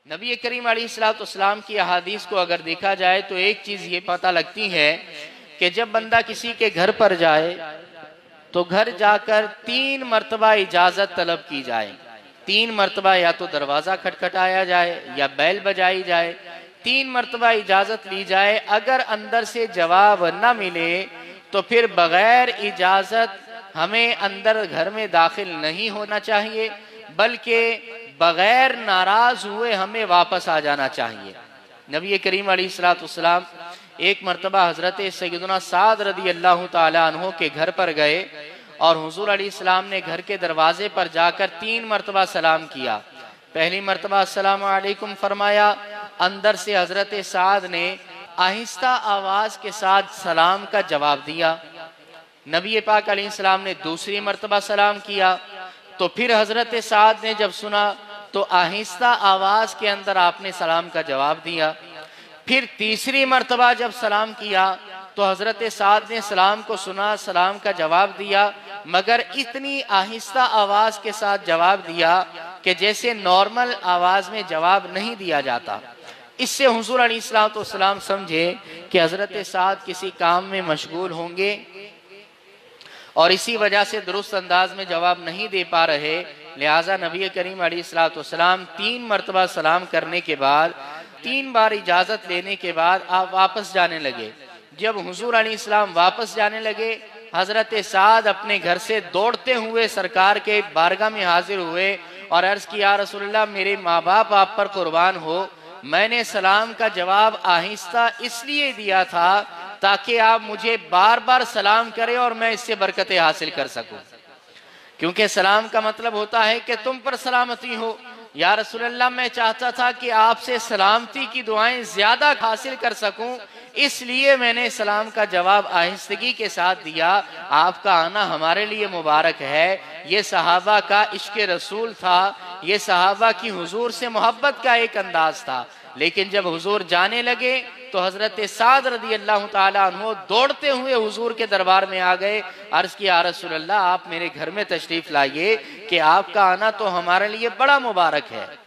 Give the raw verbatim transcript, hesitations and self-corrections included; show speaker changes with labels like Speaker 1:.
Speaker 1: नबी करीम अलैहिस्सलाम की अहादीस को अगर देखा जाए तो एक चीज़ ये पता लगती है कि जब बंदा किसी के घर पर जाए तो घर जाकर तीन मर्तबा इजाज़त तलब की जाए। तीन मर्तबा या तो दरवाज़ा खटखटाया जाए या बैल बजाई जाए, तीन मर्तबा इजाज़त ली जाए। अगर अंदर से जवाब न मिले तो फिर बग़ैर इजाज़त हमें अंदर घर में दाखिल नहीं होना चाहिए, बल्कि बग़ैर नाराज़ हुए हमें वापस आ जाना चाहिए। नबी करीम अलैहिस्सलाम एक मर्तबा हज़रत सैयदना साद रदी अल्लाह ताला अन्हो के घर पर गए और हुज़ूर अलैहिस्सलाम ने घर के दरवाजे पर जाकर तीन मर्तबा सलाम किया। पहली मर्तबा अस्सलामु अलैकुम फरमाया। अंदर से हज़रत साद ने आहिस्ता आवाज़ के साथ सलाम का जवाब दिया। नबी पाक अलैहिस्सलाम ने दूसरी मर्तबा सलाम किया तो फिर हज़रत साद ने जब सुना तो आहिस्ता आवाज़ के अंदर आपने सलाम का जवाब दिया। फिर तीसरी मर्तबा जब सलाम किया तो हज़रत साद ने सलाम को सुना, सलाम का जवाब दिया, मगर इतनी आहिस्ता आवाज़ के साथ जवाब दिया कि जैसे नॉर्मल आवाज़ में जवाब नहीं दिया जाता। इससे हुज़ूर अलैहिस्सलाम समझे कि हज़रत साद किसी काम में मशगूल होंगे और इसी वजह से दुरुस्त अंदाज में जवाब नहीं दे पा रहे। लिहाजा नबी करीम अलैहिस्सलाम तीन मर्तबा सलाम करने के बाद, तीन बार इजाज़त लेने के बाद आप वापस जाने लगे। जब हुज़ूर अलैहिस्सलाम वापस जाने लगे, हज़रत साद अपने घर से दौड़ते हुए सरकार के बारगाह में हाजिर हुए और अर्ज़ किया, या रसूलल्लाह, मेरे माँ बाप आप पर कुर्बान हो, मैंने सलाम का जवाब आहिस्ता इसलिए दिया था ताकि आप मुझे बार बार सलाम करें और मैं इससे बरकतें हासिल कर सकूं, क्योंकि सलाम का मतलब होता है कि तुम पर सलामती हो। या रसूलल्लाह, मैं चाहता था कि आपसे सलामती की दुआएं ज्यादा हासिल कर सकूं, इसलिए मैंने सलाम का जवाब आहिस्तगी के साथ दिया। आपका आना हमारे लिए मुबारक है। ये सहाबा का इश्क रसूल था, ये सहाबा की हुजूर से मोहब्बत का एक अंदाज था। लेकिन जब हुजूर जाने लगे तो हज़रत साद रदी अल्लाह ताला अन्हो दौड़ते हुए हुजूर के दरबार में आ गए। अर्ज़ किया, या रसूलल्लाह, आप मेरे घर में तशरीफ़ लाइए कि आपका आना तो हमारे लिए बड़ा मुबारक है।